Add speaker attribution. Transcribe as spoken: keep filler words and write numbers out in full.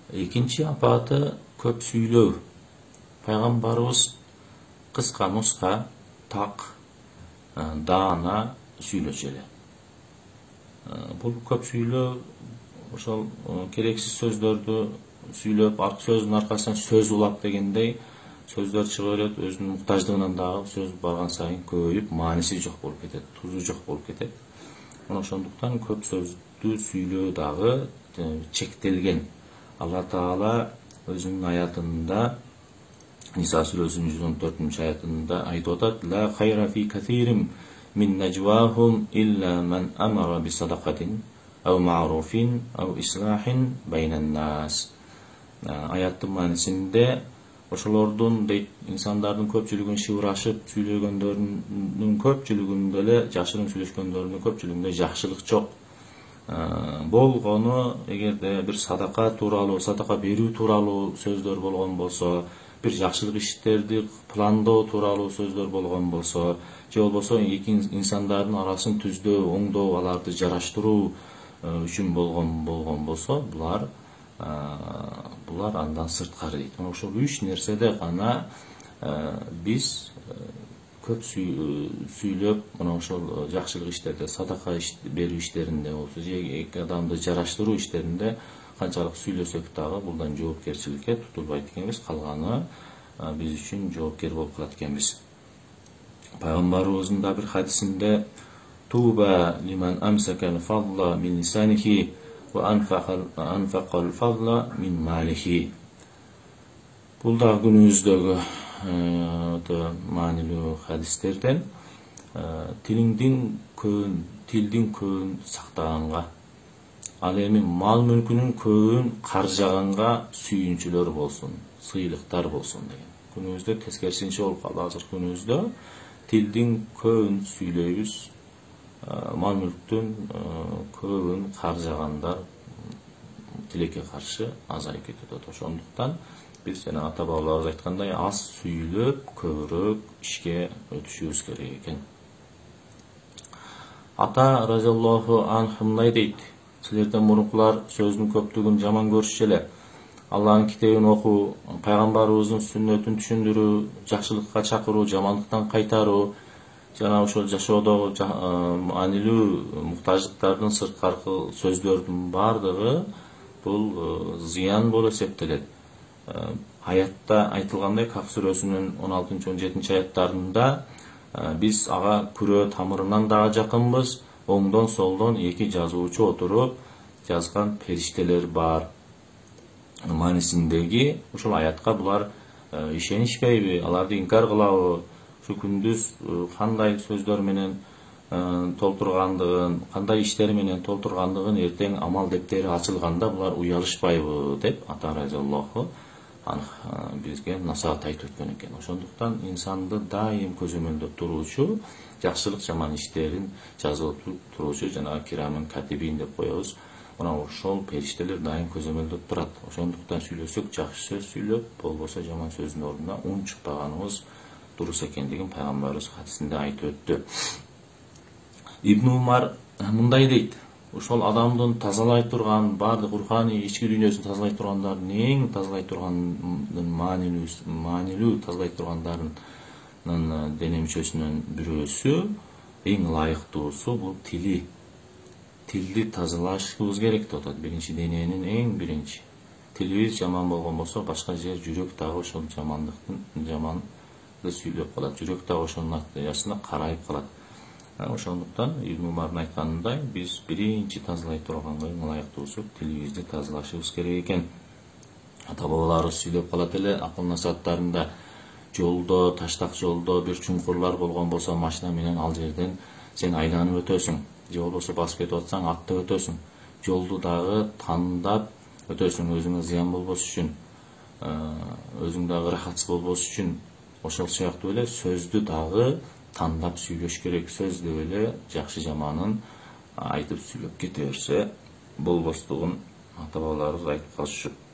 Speaker 1: Экинчи апаты көп сүйлөө. Пайгамбарыбыз кыска нуска так даана сүйлөчү эле. Бул көп сүйлөө ошол керексиз сөздөрдү сүйлөп, арк сөздүн аркасынан сөз улап дегендей сөздөр чыга берет, өзүнүн муктаждыгынан дагы сөз барган сайын көбөйүп, мааниси жок болуп кетет, тузу жок болуп кетет. Ошондуктан көп сөздү сүйлөө дагы чектелген. Алла Таала өзүнүн аятында, Ниса сүрөсүнүн жүз он төртүнчү аятында айтып атат: "Ла хайра фи катирим мин najwahum illa man amara bi sadaqatin aw ma'rufin aw islahin baynan nas." Аяттын маанисинде ошолордун дейт, инсандардын көпчүлүгүн шыбырашып сүйлөгөндөрүнүн көпчүлүгүндө эле, жашырын сүйлөшкөндөрүнүн көпчүлүгүндө жакшылык жок болгону, эгерде бир садака тууралуу, садака берүү тууралуу сөздөр болгон болсо, бир жакшылык иштерди пландоо тууралуу сөздөр болгон болсо, же болбосо эки инсандардын арасын түздөө, оңдоо, аларды жараштыруу үчүн болгон болгон болсо, булар булар андан сырткары дейт. Ошол үч нерседе гана биз көп сүйлөп, мына ошол жакшылык иштерде, садака берүү иштеринде болсо, же эки адамды жараштыруу иштеринде канчалык сүйлөсөк дагы булдан жоопкерчиликке тутулбайт экенбиз, калганы биз үчүн жоопкер болуп калат экенбиз. Пайгамбарыбыздын да бир хадисинде: "Туба лиман амсакал фадла мин лисанихи ва анфакал фадла мин малихи." Бул да күнүбүздөгү маанилүү хадистерден. Тилиңдин көбүн, тилдин көбүн сактаганга, ал эми мал мүлкүнүн көбүн каржаганга сүйүнчүлөр болсун, сыйлыктар болсун деген. Күнүбүздө тескерисинче болуп калды. Азыр күнүбүздө тилдин көбүн сүйлөйбүз, мал мүлктүн көбүн каржагандар тилекке каршы азайып кетет. Ошондуктан биз жана ата бабаларыбыз айткандай, аз сүйлөп, көбүрөөк ишке өтүшүбүз керек экен. Ата разиаллаху анху мындай дейт: "Силерден мурункулар сөздүн көптүгүн жаман көрүшчү эле. Алланын китебин окуу, пайгамбарыбыздын сүннөтүн түшүндүрүү, жакшылыкка чакыруу, жамандыктан кайтаруу, жана ошол жашоодогу маанилүү муктаждыктардын сырткары сөздөрдүн баардыгы бул зыян болуп эсептелет." Аятта айтылгандай, Каф сүрөсүнүн он алтынчы он жетинчи аяттарында биз ага күрөө тамырынан дагы жакынбыз, оңдон солдон эки жазуучу отуруп жазган периштелер бар маанисиндеги ушул аятка булар ишенишпейби, аларды инкар кылабы, ушу күндүз кандай сөздөр менен толтургандыгын, кандай иштер менен толтургандыгын эртең амал дептери ачылганда булар уялышпайбы деп ата разиаллаху бизге насаат айтып өткөн экен. Ошондуктан инсанды дайым көзөмөлдөп туруучу, жакшылык жаман иштерин жазып туруучу, жана кирамын катибин деп коебуз, мына ошол периштелер дайым көзөмөлдөп турат. Ошондуктан сүйлөсөк жакшы сөз сүйлөп, болбосо жаман сөздүн ордуна ун чукпаганыбыз дурус экендигин пайгамбарыбыз хадисинде айтып өттү. Ибн Умар мындай дейт: "Ошол адамдын тазалай турган, бардык руханий ички дүйнөсүн тазалай тургандардын, эң тазалай тургандын маанилүү, маанилүү тазалай тургандарынын дене мүчөсүнөн бирөөсү, эң ылайыктуусу бул тили. Тилди тазалашыбыз керек деп атат. Биринчи дененин эң биринчи. Тилибиз жаман болгон болсо, башка жер, жүрөк дагы ошол жамандыктын жаманды сүйлөп калат. Жүрөк дагы ошонун натыйжасында карайып калат. Ошондуктан Ибн Умардын айтканындай, биз биринчи тазалай турганга эң ылайыктуусу тилибизди тазалашыбыз керек экен. Ата бабаларыбыз сүйлөп калат эле акыл насааттарында: "Жолдо, таштак жолдо бир чуңкурлар болгон болсо, машина менен ал жерден сен айланып өтөсүң, же болбосо басып кетип атсаң, атта өтөсүң. Жолду дагы тандап өтөсүң, өзүңө зыян болбош үчүн, өзүң дагы ырахатсыз болбош үчүн." Ошол сыяктуу эле сөздү дагы тандап сүйлөш керек. Сөз деп эле жакшы жаманын айтып сүйлөп кете берсе болбостугун ата бабаларыбыз айтып калышчу.